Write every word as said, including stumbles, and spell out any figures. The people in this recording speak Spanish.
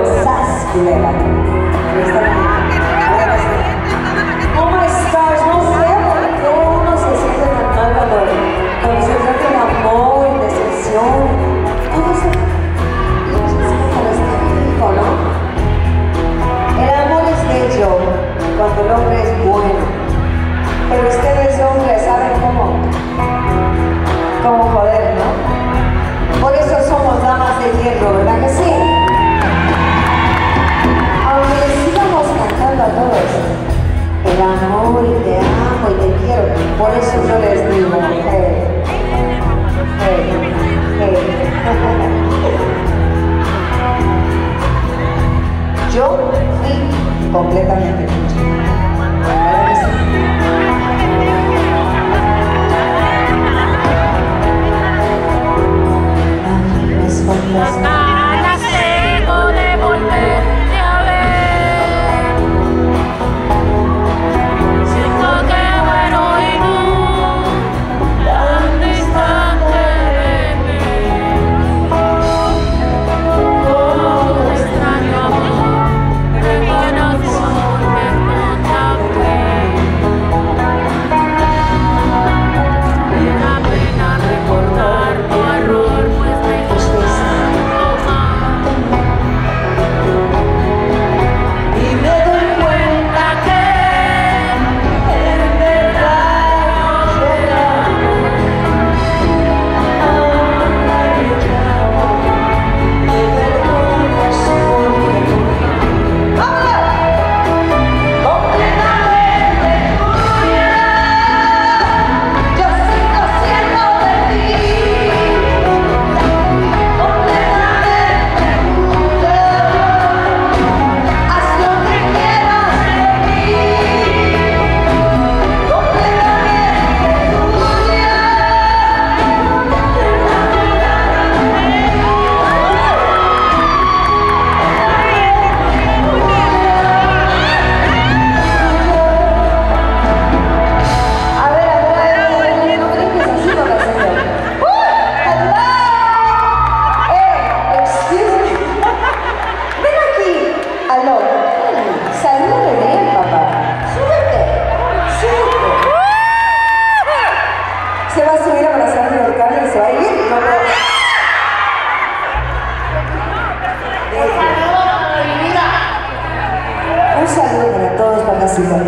sas, culera. ¿Cómo estás? No sé por qué uno se siente tan mal cuando, cuando se trata de amor, decepción. Todo eso. ¿No? El amor es bello cuando el hombre es bueno, pero ustedes hombres saben cómo, cómo joder, ¿no? Por eso somos damas de hierro, ¿verdad que sí? Aunque les sigamos cantando a todos el amor y te amo y te quiero, por eso yo les digo, hey, hey, hey. Yo fui completamente mucho. Las ganas tengo de volverte a ver. Siento que muero y tú tan distante de mí. Oh, extraño amor. Se va a subir a abrazar mi orcano y se va a ir. No, no. Un saludo para todos, papacito.